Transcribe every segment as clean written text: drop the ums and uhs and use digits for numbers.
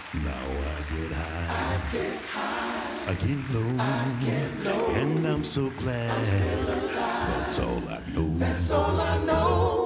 Now I get high, I get low, and I'm so glad. That's all I know. That's all I know.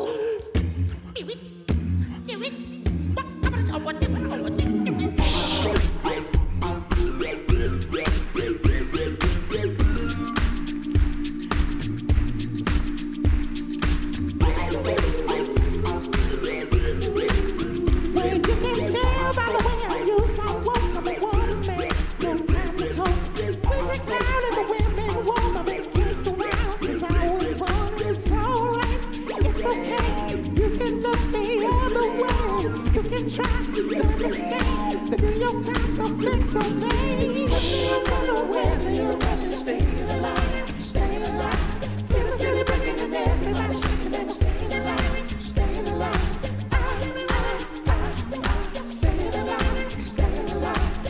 Try to understand the New York Times of domain. Whether you're running, staying alive, staying alive. Feel the city breaking and everybody shaking and staying alive, staying alive. Staying alive, staying alive.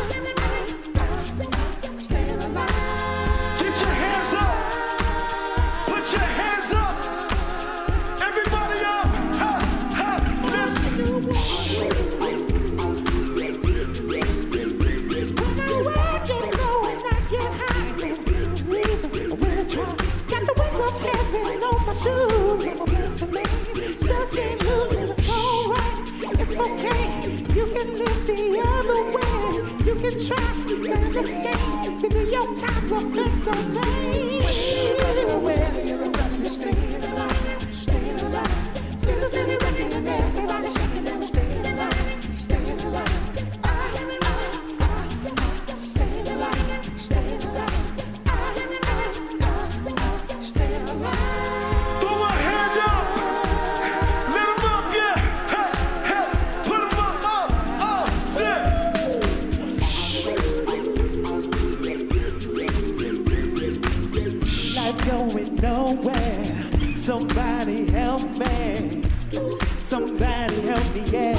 Staying alive. Get your hands up. Put your hands up. Everybody up. Let's go. Shoes, I'm a man to me. Just can't lose it, it's alright. It's okay, you can live the other way. You can try to understand the New York Times of domain. Whether you're around, you're staying alive, staying alive. Feel the city rocking and everybody shaking and staying alive, staying alive. Staying alive, staying alive. Staying alive. Going nowhere. Somebody help me. Somebody help me, yeah.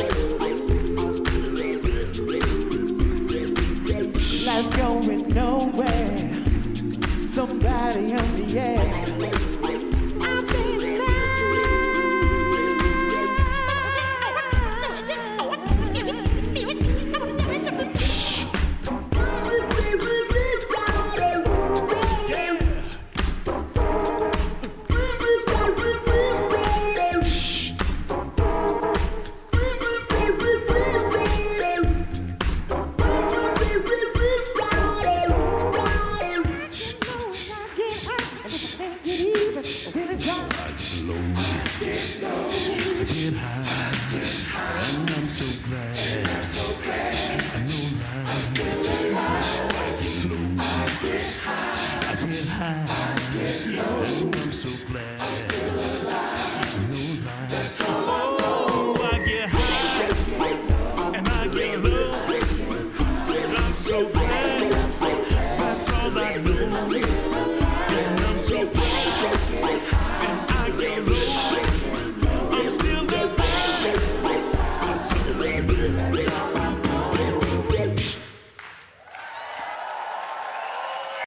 Life going nowhere. Somebody help me, yeah. I'm staying alive. So glad.